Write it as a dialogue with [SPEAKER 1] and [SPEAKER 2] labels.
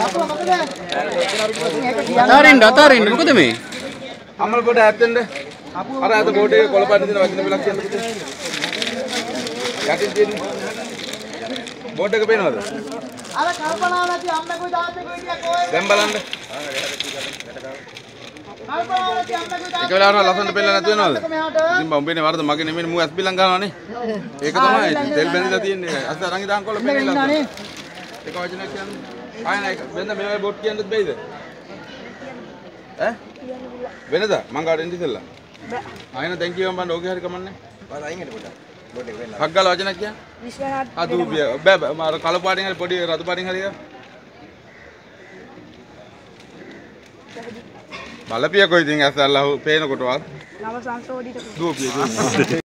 [SPEAKER 1] අතාරින්න මොකද මේ? අම්මල කොට ඇත්තෙන්ද? අර අත බෝඩ් එකේ කොළපාට දින වචන පිටක් කියන්න පුතේ. යටින් තියෙන්නේ. බෝඩ් එක පේනවද? අර කල්පනා නැති අම්මෙකුයි තාත්තෙකුයි ටිකක් ඔය. දැන් බලන්න. කල්පනා නැති අම්මෙකුයි තාත්තෙකුයි. එක වෙලාවකට ලස්සනට පෙන්නලා නැති වෙනවද? ඉතින් උඹේ වරද මගේ නෙමෙයි මූ ඇස් බිලන් ගන්නවනේ. ඒක තමයි තෙල් බැඳිලා තියෙන්නේ. අස්ස අරන් ඉදාන් කොල්ල පෙන්නලා. එක වචනයක් කියන්නේ. ආයෙ නෑ වෙනද මේ බෝඩ් කියන්නත් බැයිද? ඈ? වෙනද? මං ගාවට එන්න ඉතින්ලා. බෑ. ආයෙන දැන් කියවම් බන්න ඕකේ හරි කමන්නේ. බල අයින් හිට පොඩ්ඩක්. බෝඩ් එක වෙන්න. හග්ගල වචනයක් කියන්න. විශ්වනාත්. අදු බෑ මාර කළු පාටින් හරි පොඩි රතු පාටින් හරි. බලපියකෝ ඉතින් ඇස් අල්ලහුව පේනකොටවත්. නව සංසෝඩිත. දුවපිය දුව.